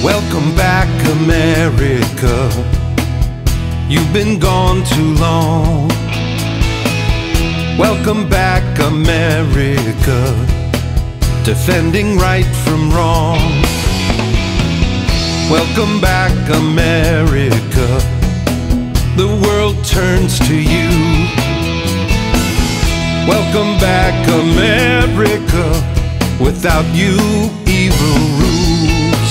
Welcome back, America. You've been gone too long. Welcome back, America, defending right from wrong. Welcome back, America. The world turns to you. Welcome back, America. Without you, evil rules.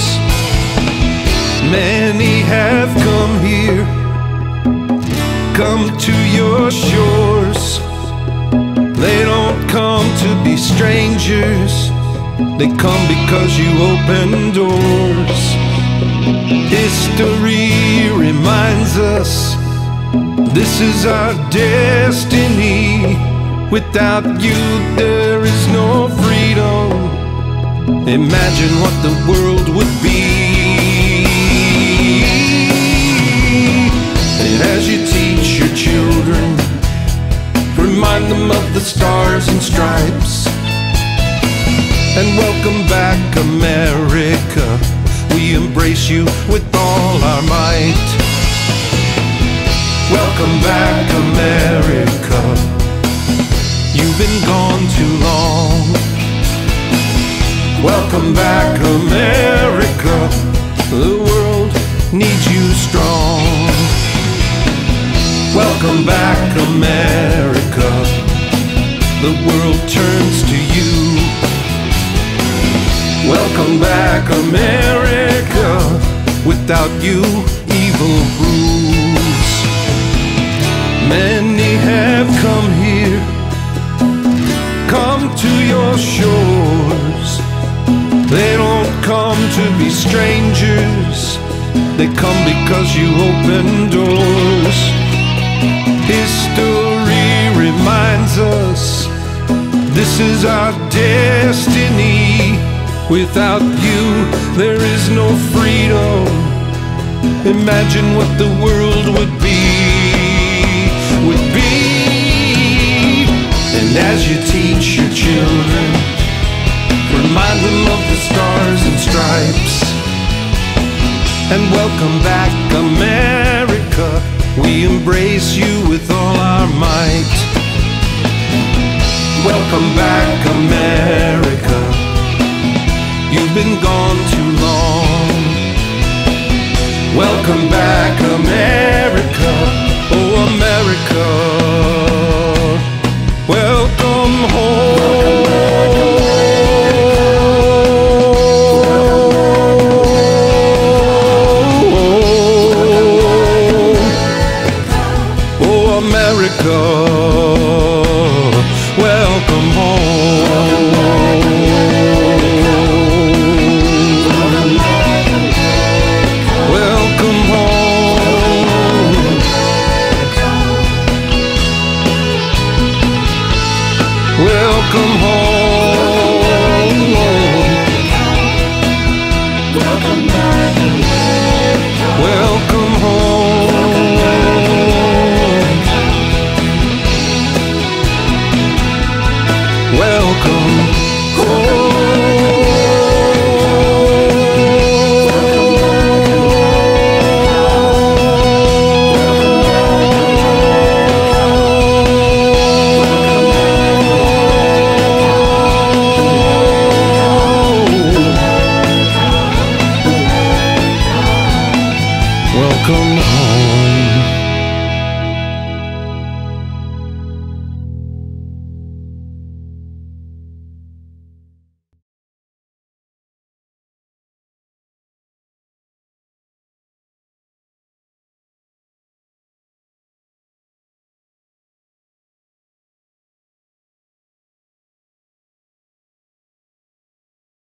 Many have come here, come to your shores. They don't come to be strangers, they come because you open doors. History reminds us this is our destiny. Without you there is no freedom. Imagine what the world would be. And as you teach your children, remind them of the stars and stripes. And welcome back, America. We embrace you with all our might. Welcome back, America. You've been gone too long. Welcome back, America. The world needs you strong. Welcome back, America. The world turns to you. Welcome back, America. Without you, evil rules. Many have come here, come to your shores. They don't come to be strangers, they come because you open doors. History reminds us this is our destiny. Without you, there is no freedom. Imagine what the world would be. And as you teach your children, remind them of the stars and stripes. And welcome back, America. We embrace you with all our might. Welcome back, America. You've been gone too long. Welcome back, America.